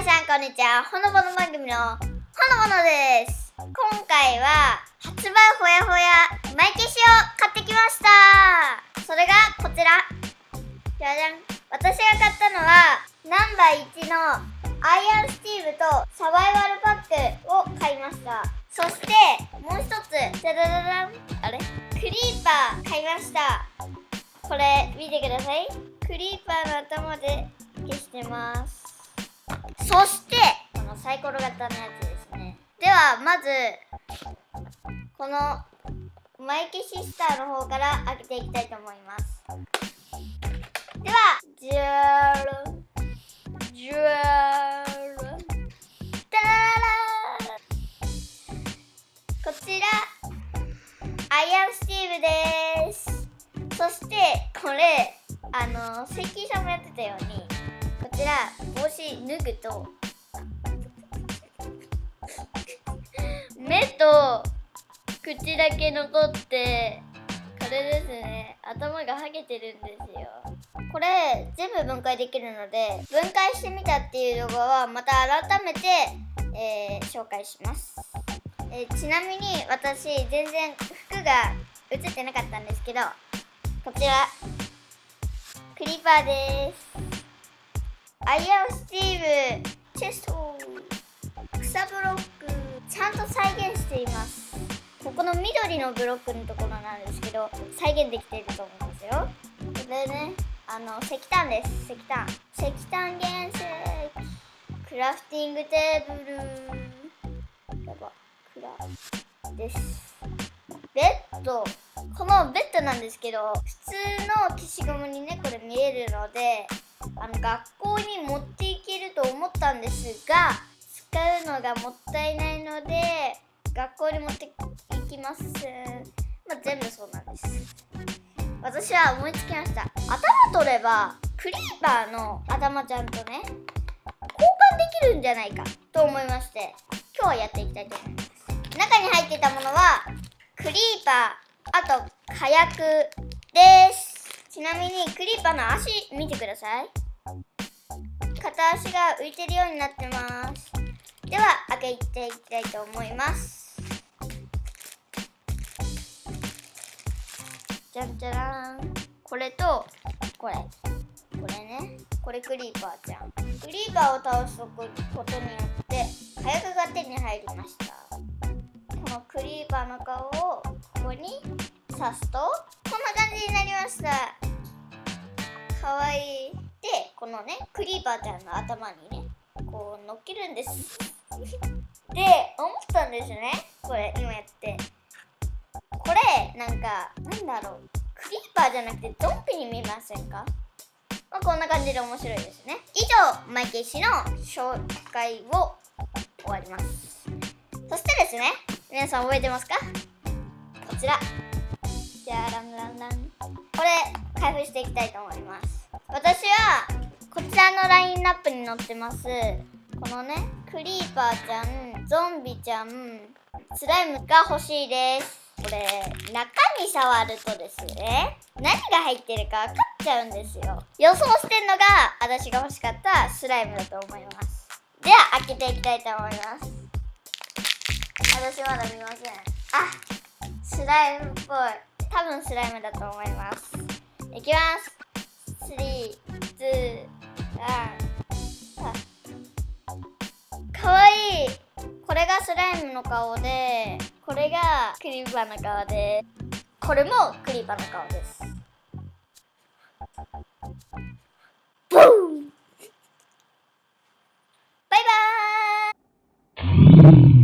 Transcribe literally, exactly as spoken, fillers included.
皆さんこんにちは。ほのぼの番組のほのぼのです。今回は発売ほやほやマイ消しを買ってきました。それがこちら。じゃじゃん。私が買ったのはナンバーいちのアイアンスティーブとサバイバルパックを買いました。そしてもう一つ、じゃじゃじゃじゃん。あれクリーパー買いました。これ見てください。クリーパーの頭で消してます。そしてこのサイコロ型のやつですね。ではまずこのマイ消しスターの方から開けていきたいと思います。ではじゃーろじゃーろたららら、こちらアイアンスティーブです。そしてこれあの関井さんもやってたようにこちら帽子脱ぐと目と口だけ残ってこれですね、頭がはげてるんですよ。これ全部分解できるので分解してみたっていう動画はまた改めて、えー、紹介します。えー、ちなみに私全然服が映ってなかったんですけど、こちらクリーパーです。アイアンスティーブチェスト草ブロックちゃんと再現しています。ここの緑のブロックのところなんですけど再現できていると思いますよ。これね、あの石炭です。石炭石炭原石クラフティングテーブルやばクラですベッド。このベッドなんですけど普通の消しゴムにねこれ見えるのであの学校に持っていけると思ったんですが使うのがもったいないので学校に持っていきません。まあ、全部そうなんです。私は思いつきました。頭取ればクリーパーの頭ちゃんとね交換できるんじゃないかと思いまして今日はやっていきたいと思います。中に入っていたものはクリーパー、あと火薬です。ちなみにクリーパーの足見てください。片足が浮いてるようになってます。では開けていきたいと思います。じゃんじゃらん。これとこれこれね、これクリーパーちゃん。クリーパーを倒すことによって火薬が手に入りました。このクリーパーの顔をここに刺すとこんな感じになりました。かわいい。でこのねクリーパーちゃんの頭にねこう乗っけるんですで思ったんですね、これ今やってこれなんかなんだろうクリーパーじゃなくてゾンビに見えませんか？まあ、こんな感じで面白いですね。以上マイ消しの紹介を終わります。そしてですね、皆さん覚えてますか？こちらじゃらんらんらん、これ開封していきたいと思います。私はこちらのラインナップに載ってますこのねクリーパーちゃん、ゾンビちゃん、スライムが欲しいです。これ中身触るとですね何が入ってるか分かっちゃうんですよ。予想してるのが私が欲しかったスライムだと思います。では開けていきたいと思います。私まだ見ません。あ、スライムっぽい。多分スライムだと思います。いきます。スリー、ツー、ワン、かわいい。これがスライムの顔でこれがクリーパーの顔でこれもクリーパーの顔です。ブーン。バイバーイ。